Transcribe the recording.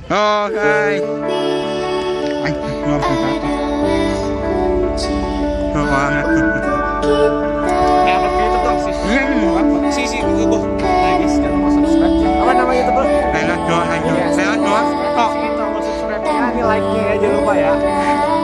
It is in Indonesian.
Oh, hai. Ay, ngomong apa? Oh, banget. Kayak apa itu dong sih? Iya, ini mau apa? Si gue. Nah guys, jangan lupa subscribe. Apa namanya itu bro? Saya doang. Oh. Subscribe. Ini tombol subscribe-nya, ini like-nya ya, jangan lupa ya.